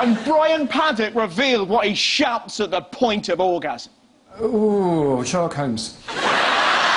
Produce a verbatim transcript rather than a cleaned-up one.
And Brian Paddock revealed what he shouts at the point of orgasm. Ooh, Sherlock Holmes.